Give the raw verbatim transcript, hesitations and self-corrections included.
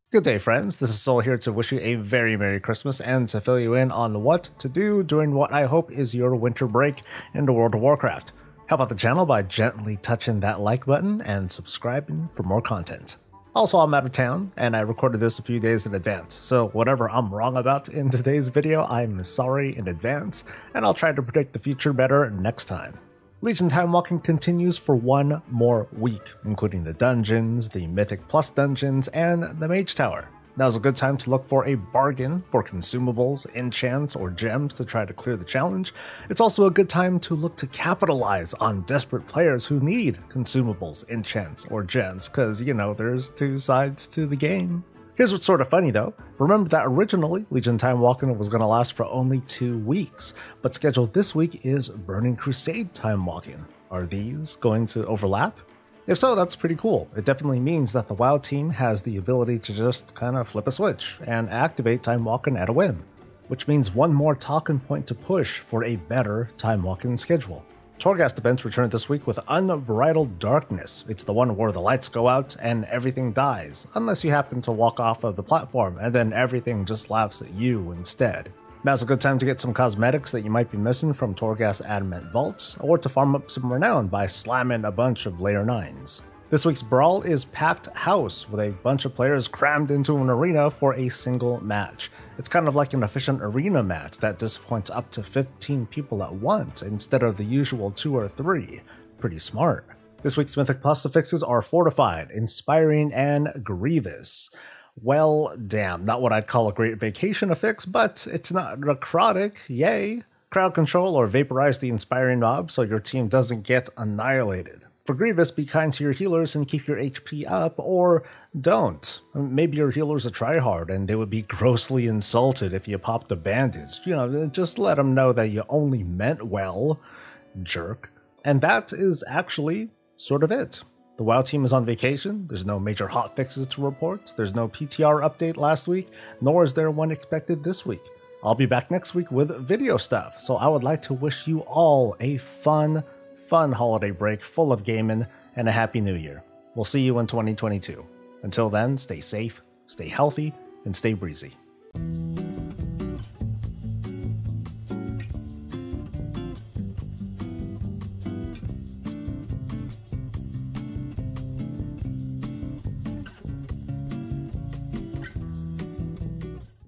Good day, friends. This is Soul here to wish you a very Merry Christmas and to fill you in on what to do during what I hope is your winter break into World of Warcraft. Help out the channel by gently touching that like button and subscribing for more content. Also, I'm out of town, and I recorded this a few days in advance, so whatever I'm wrong about in today's video, I'm sorry in advance, and I'll try to predict the future better next time. Legion Time Walking continues for one more week, including the dungeons, the Mythic Plus dungeons, and the Mage Tower. Now's a good time to look for a bargain for consumables, enchants, or gems to try to clear the challenge. It's also a good time to look to capitalize on desperate players who need consumables, enchants, or gems, because, you know, there's two sides to the game. Here's what's sort of funny though. Remember that originally Legion Time Walking was going to last for only two weeks, but scheduled this week is Burning Crusade Time Walking. Are these going to overlap? If so, that's pretty cool. It definitely means that the WoW team has the ability to just kind of flip a switch and activate Time Walking at a whim, which means one more talking point to push for a better Time Walking schedule. Torghast events returned this week with Unbridled Darkness. It's the one where the lights go out and everything dies, unless you happen to walk off of the platform and then everything just laughs at you instead. Now's a good time to get some cosmetics that you might be missing from Torghast Adamant Vaults, or to farm up some renown by slamming a bunch of layer nines. This week's Brawl is Packed House, with a bunch of players crammed into an arena for a single match. It's kind of like an efficient arena match that disappoints up to fifteen people at once instead of the usual two or three. Pretty smart. This week's Mythic Plus affixes are Fortified, Inspiring, and Grievous. Well, damn, not what I'd call a great vacation affix, but it's not necrotic, yay! Crowd control or vaporize the inspiring mob so your team doesn't get annihilated. For Grievous, be kind to your healers and keep your H P up, or don't. Maybe your healers are tryhard and they would be grossly insulted if you popped a bandage. You know, just let them know that you only meant well, jerk. And that is actually sort of it. The WoW team is on vacation, there's no major hotfixes to report, there's no P T R update last week, nor is there one expected this week. I'll be back next week with video stuff, so I would like to wish you all a fun, fun holiday break full of gaming and a happy new year. We'll see you in twenty twenty-two. Until then, stay safe, stay healthy, and stay breezy.